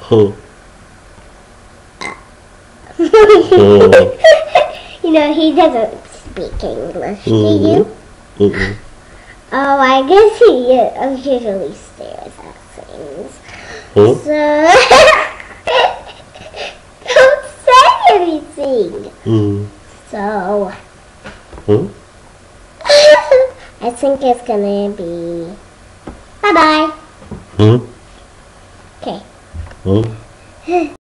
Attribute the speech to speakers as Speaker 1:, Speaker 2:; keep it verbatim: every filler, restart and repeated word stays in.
Speaker 1: Huh. Oh.
Speaker 2: You know, he doesn't speak English,
Speaker 1: Mm-hmm.
Speaker 2: do you?
Speaker 1: Mm-mm.
Speaker 2: Oh, I guess he uh, usually stares at things.
Speaker 1: Huh?
Speaker 2: So, don't say anything.
Speaker 1: Mm.
Speaker 2: So,
Speaker 1: Huh?
Speaker 2: I think it's gonna be bye-bye.
Speaker 1: Huh?
Speaker 2: Okay.
Speaker 1: Huh?